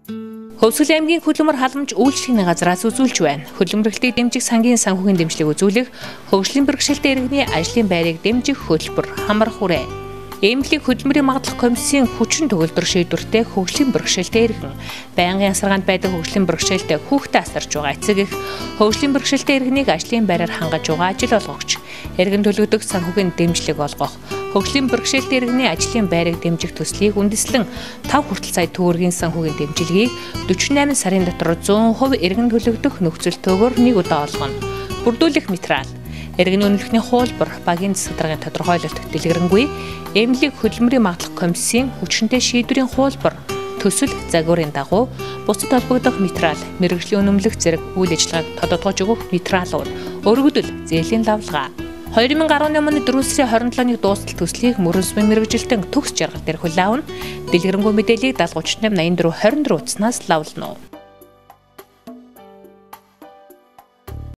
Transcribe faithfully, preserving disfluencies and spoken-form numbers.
Хөвсгөл аймгийн хөдөлмөр халамж үйлчлэгний газраас үзүүлж байна. Хөдөлмөрлөлтийг дэмжих сангийн санхүүгийн дэмжлэг үзүүлэх, хөгжлийн бэрхшээлтэй иргэний ажлын байрыг дэмжих хөтөлбөр хамар хүрээ. Эмнэлэг хөдөлмөрийн магадлах комиссийн хүчин төгөлдөр шийдвэртэй хөгжлийн бэрхшээлтэй иргэн байнгын асаргаанд байдаг хөгжлийн бэрхшээлтэй хүүхдээ асарч байгаа эцэг их хөгжлийн бэрхшээлтэй иргэнийг ажлын байраар хангаж байгаа ажил олгогч иргэн төлөгдөх санхүүгийн дэмжлэг олгох хөгжлийн бэрхшээлтэй иргэний ажлын байрыг дэмжих төслийг үндэслэн тав хүртэл сая төгрөгийн санхүүгийн дэмжлэгийг дөрвөн найман сарын дотор зуун хувь иргэн төлөгдөх нөхцөл төөгөөр нэг удаа олгоно. Бүрдүүлэх материал иргэний үнэлэхний хуулбар багийн засаг даргын тодорхойлолт дэлгэрэнгүй эмнэлэг хөдөлмөрийн магадлах комиссийн хүчинтэй шийдвэрийн хуулбар төсөл загварын дагуу бусад холбогдох материал мэргэжлийн үнэмлэх зэрэг үйл ажиллагааг тодотгож өгөх материалууд өргөдөл зээлийн лавлгаа хоёр мянга арван оны дөрвөн сарын хорин долооныг дуустал төслийг мөрөн сүмийн мэргэжилтэн төгс жаргал дээр хүлээн авна. Дэлгэрэнгүй мэдээллийг даатгалч найман найман дөрвөн хорин дөрвөн утаснаас лавлана.